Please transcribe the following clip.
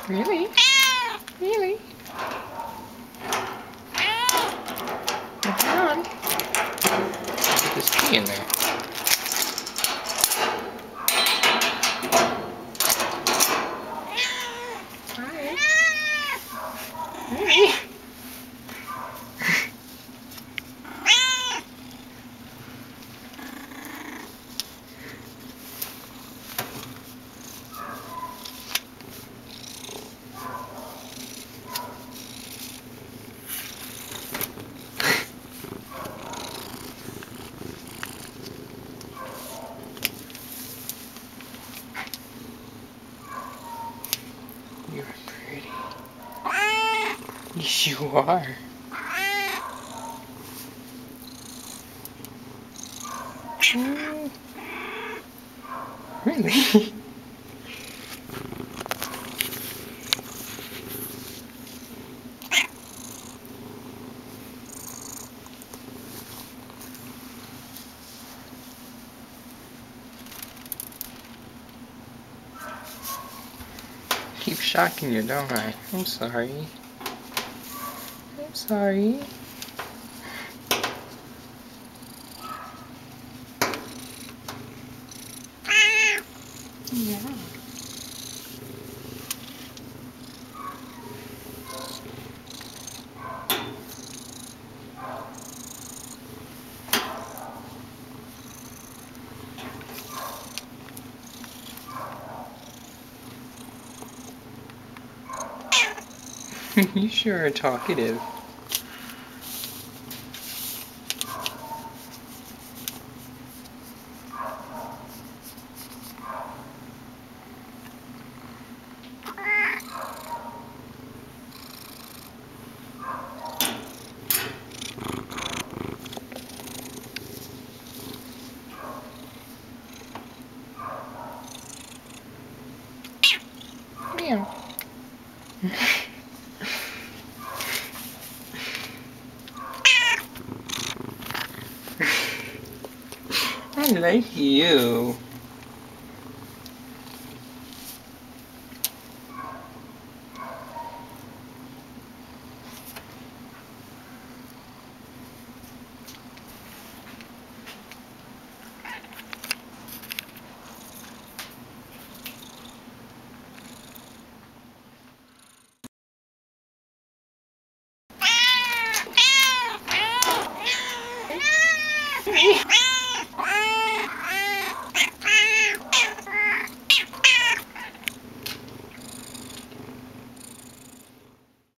Really? Really? Well, hang on. Put this key in there. Alright. Really? You're pretty. Yes, you are. Really? Keep shocking you, don't I? I'm sorry. I'm sorry. Yeah. You sure are talkative. Meow. I like you.